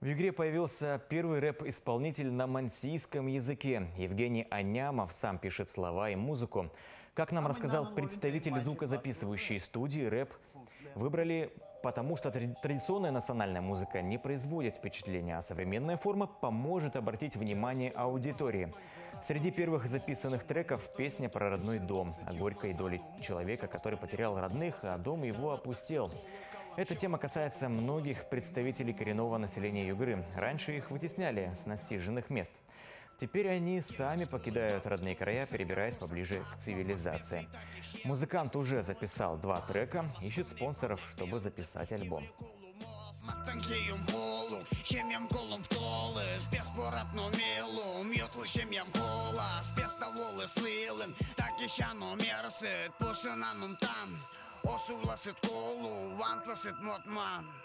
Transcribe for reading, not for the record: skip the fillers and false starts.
В игре появился первый рэп-исполнитель на мансийском языке. Евгений Анямов сам пишет слова и музыку. Как нам рассказал представитель звукозаписывающей студии, рэп выбрали потому, что традиционная национальная музыка не производит впечатления, а современная форма поможет обратить внимание аудитории. Среди первых записанных треков песня про родной дом, о горькой доле человека, который потерял родных, а дом его опустел. Эта тема касается многих представителей коренного населения Югры. Раньше их вытесняли с насиженных мест. Теперь они сами покидают родные края, перебираясь поближе к цивилизации. Музыкант уже записал 2 трека, ищет спонсоров, чтобы записать альбом. Osulasıt kolu, vantlasıt motman.